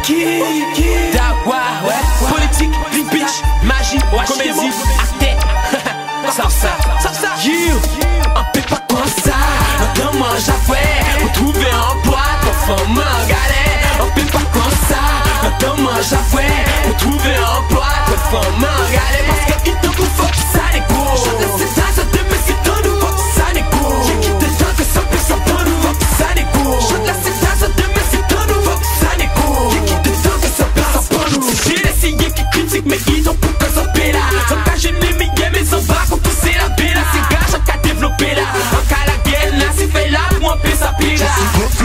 Dawa, politique, bitch, magie, comédie, acte. Ça, on peut pas comme ça. Notamment j'avais pour trouver un emploi, pour faire ma galère. On peut pas comme ça. Notamment j'avais pour trouver un emploi, pour faire ma galère. Parce que il te faut que ça découle. Je laisse ça de mes c'est nous, faut que ça découle. J'ai quitté tant que ça peut s'en prendre, faut que ça découle. Je laisse ça de mes c'est nous, faut que ça découle. J'ai quitté tant que ça peut s'en prendre. J'ai essayé qui critique, mais ils ont pour que ça pèle. Sans cas j'ai mis mais sans bas pour pousser la bella. C'est gars, j'ai qu'à développer là. En cas la guerre, là, c'est fait là, pour un peu ça pire là.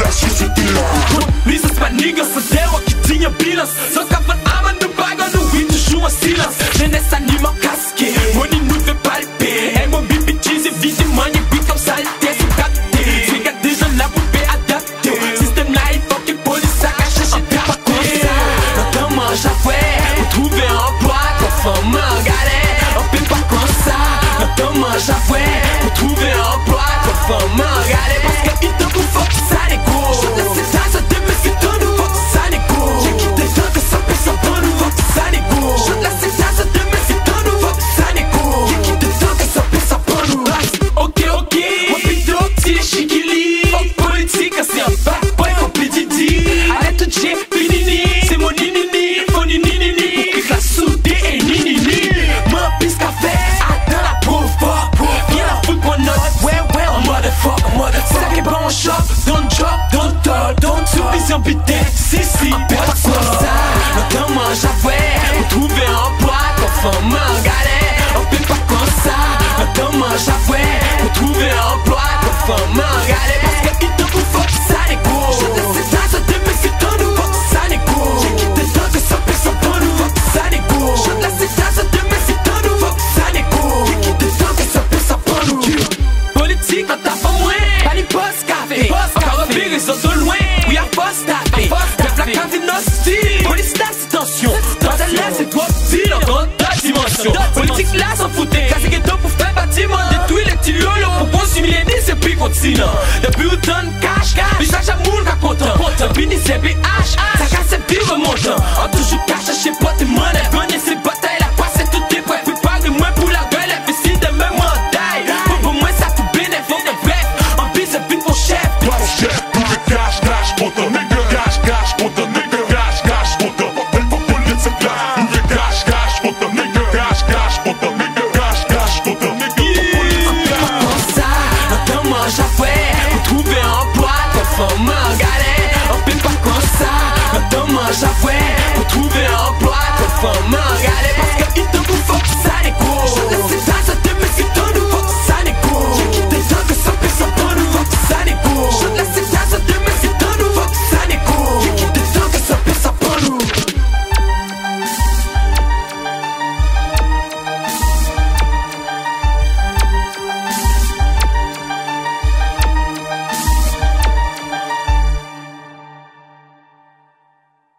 Lui, c'est pas nigga, c'est Dawa qui tient un bilan. Sans qu'à faire un de bague, nous oui, toujours en silence. Jeunesse anime casqué, money nous fait palper. Elle m'a bibi cheese, évidemment, et puis comme ça, le test est capté. C'est gars déjà la poupée adaptée. Système là, il faut que police a caché chez toi. Pas comme ça, notamment j'avais pour trouver un emploi, pour faire ma galère. On peut pas comme ça, notamment j'avais pour trouver un emploi, pour faire ma galère. Parce que il te faut que ça découle. Je laisse ça de mes c'est nous, faut que ça découle. J'ai quitté tant que ça peut s'en prendre, faut que ça découle. Je laisse ça de mes c'est nous, faut que ça découle. J'ai quitté tant que ça peut s'en prendre. Ok, moi plutôt petit les chiquili. Fuck politique, c'est un bad boy complet Didi. Arrête tout j'ai finini, c'est mon ninini. Faut ninini, pour que la soudée est ninini. Moi pisse café, attends la pauvre. Viens la foutre mon note, ouais, en motherfuck. C'est ça qui est bon en shop, don't drop, don't talk, don't subvision bité. Si, pas comme ça, notamment j'avais pour trouver un emploi, pour faire ma galère. On peut pas comme ça, notamment j'avais pour trouver un emploi, pour faire ma galère. Parce que il te faut que ça découle. Je laisse ça de mes c'est nous, faut que ça découle. J'ai quitté tant que ça peut s'en prendre, faut que ça découle. Je laisse ça de mes c'est nous, faut que ça découle. J'ai quitté tant que ça peut s'en prendre. Politique, on t'a pas moins. Pas les boss café, encore pire, ils sont de loin. Oui, à poste tapé, le placard de nos styles. Police là, c'est tension. Dans ta laisse, c'est toi, style, en grande dimension. Politique là, s'en foutait. Casse ghetto pour faire bâtiment. Détruire les petits lolos pour consommer les nids, c'est plus continent. Depuis autant de cash, mais chaque amour qu'a content. Depuis ni CBH, ça casse et puis remontant. En toujours cash, je sais pas, t'es monnaie, bonne et c'est pas.